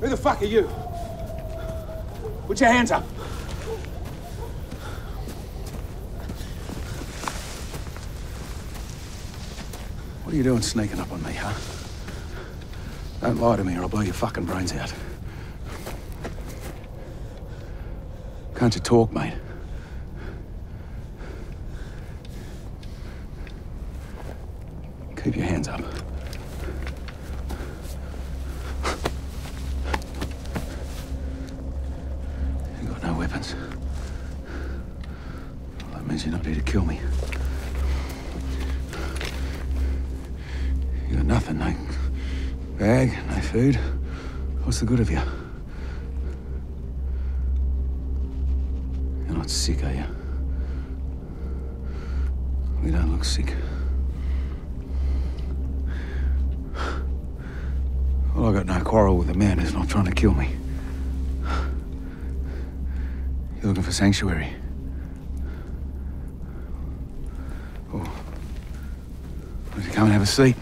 Who the fuck are you? Put your hands up. What are you doing sneaking up on me, huh? Don't lie to me or I'll blow your fucking brains out. Can't you talk, mate? Keep your hands up. You got no weapons. Well, that means you're not here to kill me. You got nothing, no bag, no food. What's the good of you? You're not sick, are you? We don't look sick. Well, I got no quarrel with a man who's not trying to kill me. You're looking for sanctuary? Oh. Would you come and have a seat?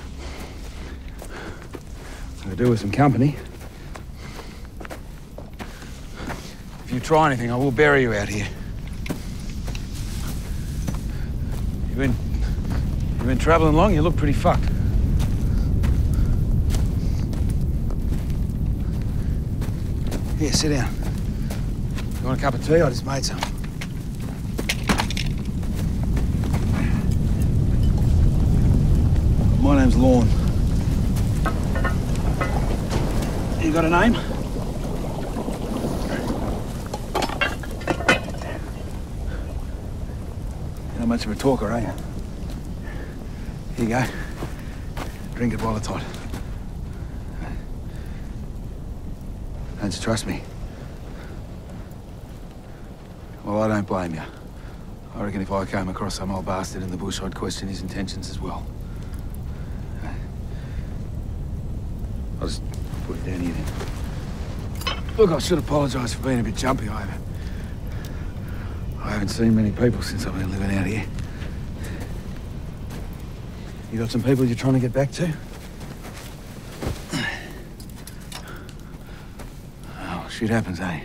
I could do with some company. If you try anything, I will bury you out here. You've been traveling long, you look pretty fucked. Here, sit down. You want a cup of tea? I just made some. My name's Lorne. You got a name? You're not much of a talker, are you? Here you go. Drink it while it's hot. Don't you trust me? Well, I don't blame you. I reckon if I came across some old bastard in the bush, I'd question his intentions as well. I'll just put it down here then. Look, I should apologise for being a bit jumpy. I haven't seen many people since I've been living out here. You got some people you're trying to get back to? Oh, shit happens, eh?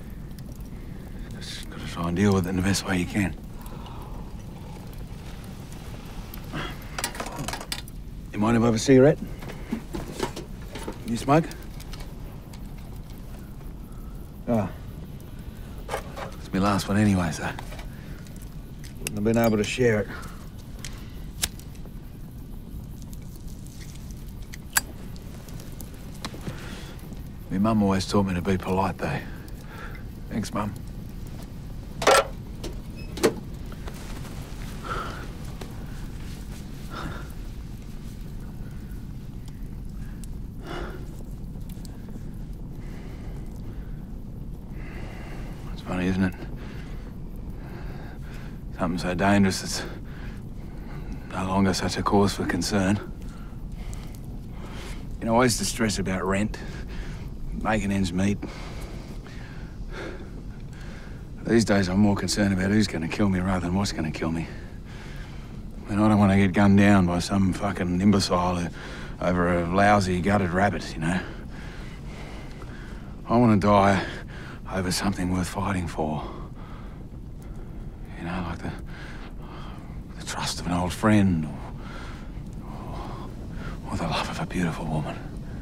Just gotta try and deal with it in the best way you can. You mind if I have a cigarette? You smoke? Oh. It's my last one anyway, so wouldn't have been able to share it. My mum always taught me to be polite, though. Thanks, Mum. It's funny, isn't it? Something so dangerous it's no longer such a cause for concern. You know, I used to stress about rent. Making ends meet. These days, I'm more concerned about who's going to kill me rather than what's going to kill me. I mean, I don't want to get gunned down by some fucking imbecile over a lousy, gutted rabbit, you know? I want to die over something worth fighting for. You know, like the trust of an old friend, or the love of a beautiful woman.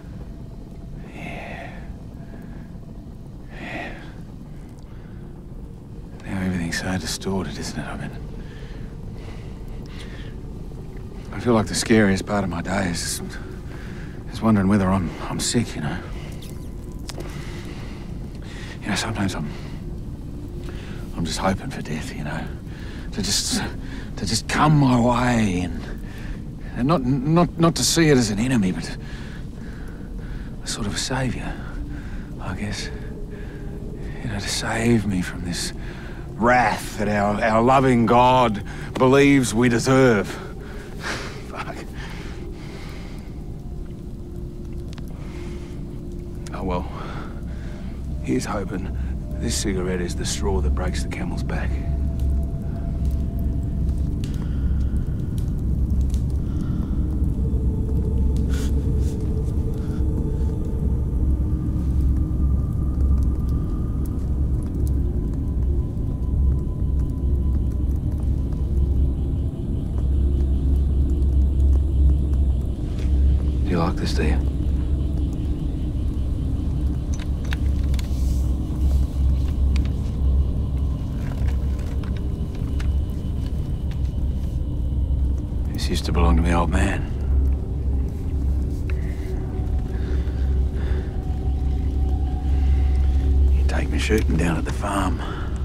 Everything's so distorted, isn't it? I mean, I feel like the scariest part of my day is wondering whether I'm sick, you know. You know, sometimes I'm just hoping for death, you know, to just come my way and not to see it as an enemy, but a sort of a savior, I guess. You know, to save me from this wrath that our loving God believes we deserve. Fuck. Oh well. Here's hoping this cigarette is the straw that breaks the camel's back. this, do you? This used to belong to my old man. He'd take me shooting down at the farm.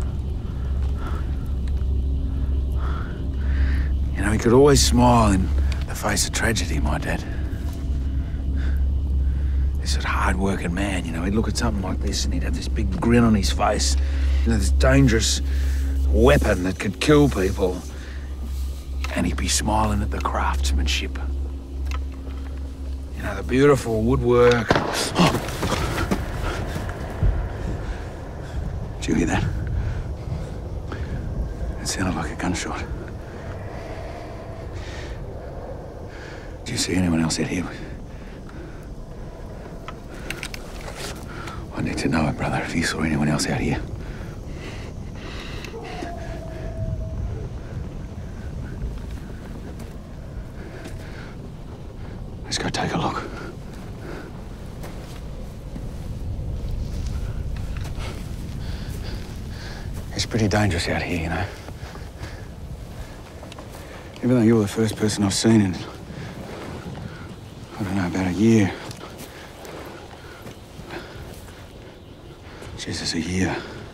You know, he could always smile in the face of tragedy, my dad. This sort of hard-working man, you know, he'd look at something like this and he'd have this big grin on his face. You know, this dangerous weapon that could kill people. And he'd be smiling at the craftsmanship. You know, the beautiful woodwork. Oh. Did you hear that? It sounded like a gunshot. Do you see anyone else out here? I need to know it, brother, if you saw anyone else out here. Let's go take a look. It's pretty dangerous out here, you know. Even though you're the first person I've seen in, I don't know, about a year. Jesus, a year.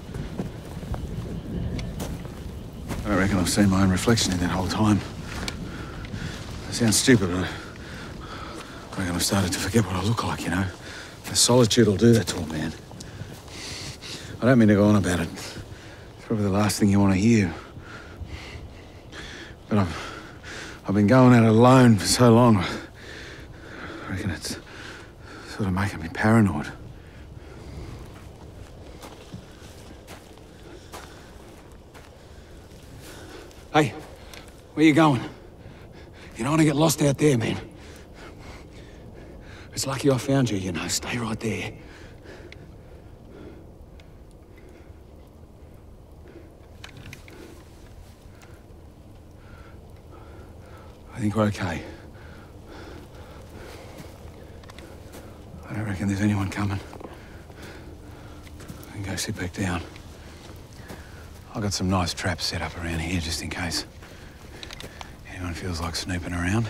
I don't reckon I've seen my own reflection in that whole time. It sounds stupid, but I reckon I've started to forget what I look like, you know. The solitude will do that to a man. I don't mean to go on about it. It's probably the last thing you want to hear. But I've been going at it alone for so long. I reckon it's sort of making me paranoid. Hey, where you going? You don't want to get lost out there, man. It's lucky I found you, you know. Stay right there. I think we're okay. I don't reckon there's anyone coming. I can go sit back down. I've got some nice traps set up around here just in case anyone feels like snooping around.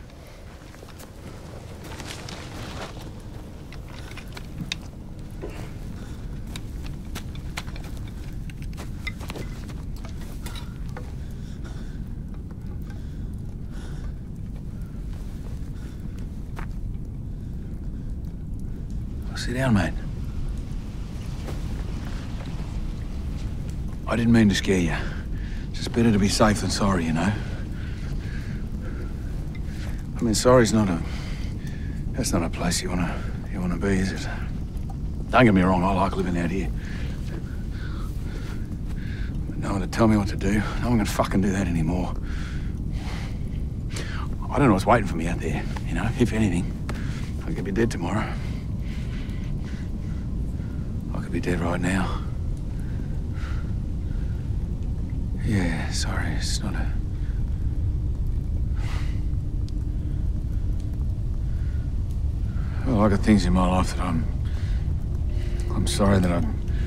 Sit down, mate. I didn't mean to scare you. It's just better to be safe than sorry, you know? I mean, sorry's not a... That's not a place you wanna be, is it? Don't get me wrong, I like living out here. But no one to tell me what to do. No one can fucking do that anymore. I don't know what's waiting for me out there, you know? If anything, I could be dead tomorrow. I could be dead right now. Yeah, sorry, it's not a... Well, I got things in my life that I'm sorry that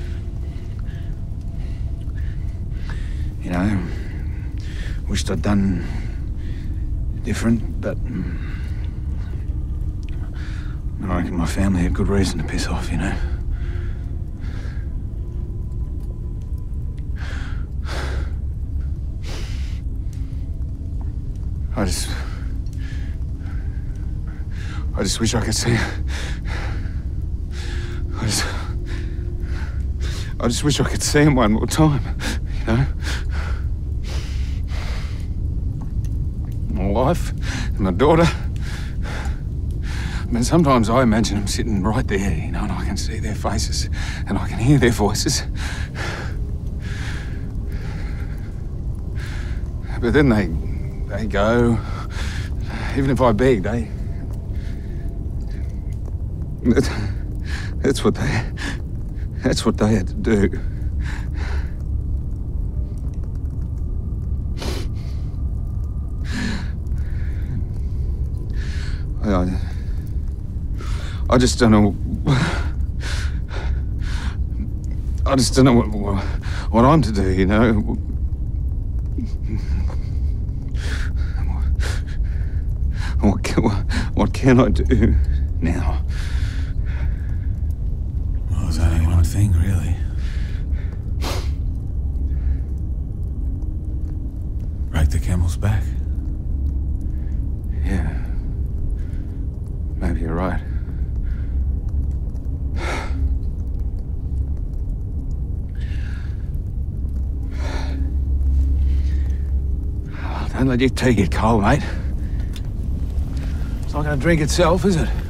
you know, wished I'd done different, but I reckon my family had good reason to piss off, you know. I just wish I could see her. I just wish I could see him one more time, you know? My wife and my daughter. I mean, sometimes I imagine them sitting right there, you know, and I can see their faces and I can hear their voices. But then they go. Even if I beg, that's what they had to do. I just don't know. I just don't know what I'm to do, you know? What can I do now? Well, there's only one thing, really. Break the camel's back. Yeah. Maybe you're right. Don't let your tea get cold, mate. It's not going to drink itself, is it?